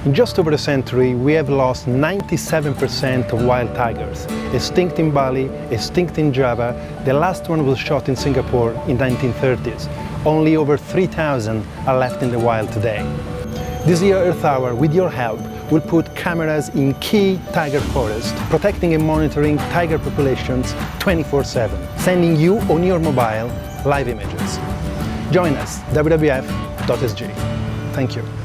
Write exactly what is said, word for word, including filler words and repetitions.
In just over a century, we have lost ninety-seven percent of wild tigers, extinct in Bali, extinct in Java. The last one was shot in Singapore in the nineteen thirties. Only over three thousand are left in the wild today. This year Earth Hour, with your help, will put cameras in key tiger forests, protecting and monitoring tiger populations twenty-four seven, sending you on your mobile live images. Join us, w w w dot s g. Thank you.